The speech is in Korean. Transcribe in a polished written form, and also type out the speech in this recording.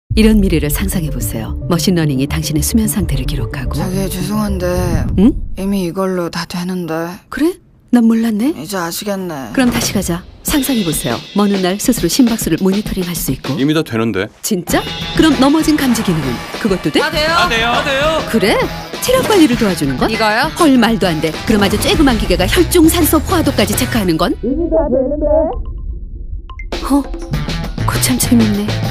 이런 미래를 상상해보세요. 머신러닝이 당신의 수면 상태를 기록하고. 자기 죄송한데 응? 이미 이걸로 다 되는데. 그래? 난 몰랐네. 이제 아시겠네. 그럼 다시 가자. 상상해보세요. 먼 훗날 스스로 심박수를 모니터링 할 수 있고. 이미 다 되는데. 진짜? 그럼 넘어진 감지 기능은 그것도 돼? 다 돼요. 그래? 체력 관리를 도와주는 건? 이거요? 헐, 말도 안 돼. 그럼 아주 쬐그만 기계가 혈중 산소 포화도까지 체크하는 건? 이미 다 되는데. 그거 참 재밌네.